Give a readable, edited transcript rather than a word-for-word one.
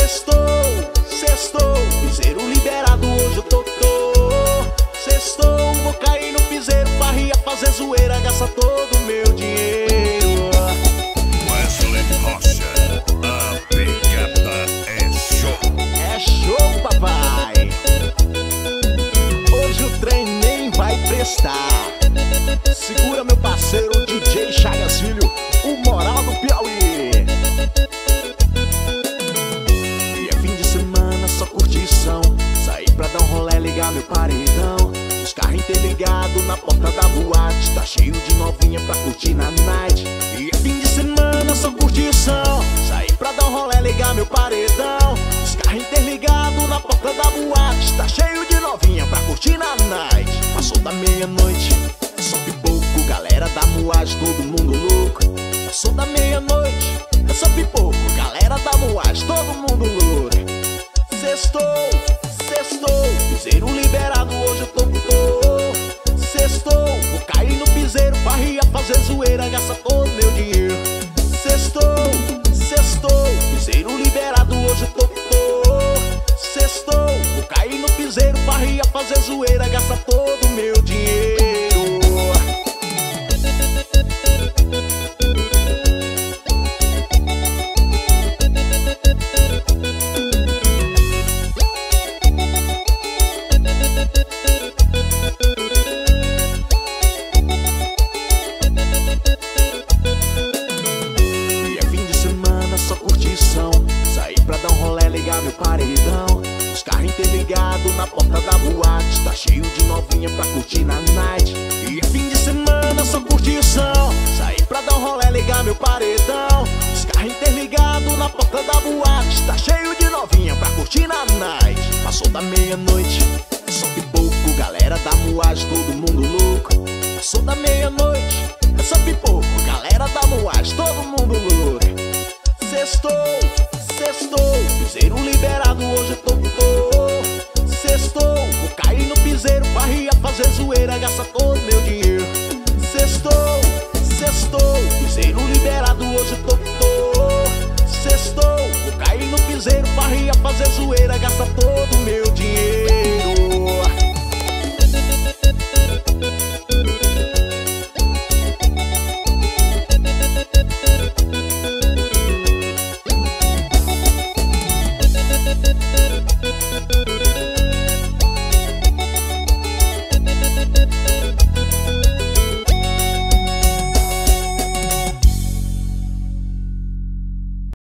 Sextou, piseiro liberado, hoje eu tô. Sextou, vou cair no piseiro, farria, fazer zoeira, gastar todo o meu dinheiro. Wesley Rocha, a pegada é show. É show, papai. Hoje o trem nem vai prestar. Segura, meu parceiro DJ Chagas Filho, o moral do Piauí. E é fim de semana, só curtição. Sair pra dar um rolê, ligar meu paredão. Os carros interligados na porta da boate, tá cheio de novinha pra curtir na night. E é fim de semana, só curtição. Sair pra dar um rolê, ligar meu paredão. Os carros interligados na porta da boate, tá cheio de novinha pra curtir na night. Passou da meia-noite, só pipoco, galera da moagem, todo mundo louco. Passou da meia-noite, é só pipoco, galera da moagem, todo mundo louco. Sextou, piseiro liberado, hoje eu tô. Sextou, vou cair no piseiro, farria, fazer zoeira, gastar todo meu dinheiro. Sextou, piseiro liberado, hoje eu tô. Sextou, vou cair no piseiro, farria, fazer zoeira, gastar todo o meu dinheiro. Meu paredão, os carros interligados na porta da boate, tá cheio de novinha pra curtir na night. E é fim de semana, só curtição. Sair pra dar um rolê, ligar meu paredão. Os carros interligados na porta da boate, tá cheio de novinha pra curtir na night. Passou da meia-noite, só pipoco, galera da moagem, todo mundo louco. Passou da meia-noite, é só pipoco, galera da moagem, todo mundo louco. Sextou, piseiro liberado, hoje eu tô. Sextou, vou cair no piseiro, farria, fazer zoeira, gastar todo meu dinheiro. Sextou, piseiro liberado, hoje eu tô. Sextou, vou cair no piseiro, farria, fazer zoeira, gastar todo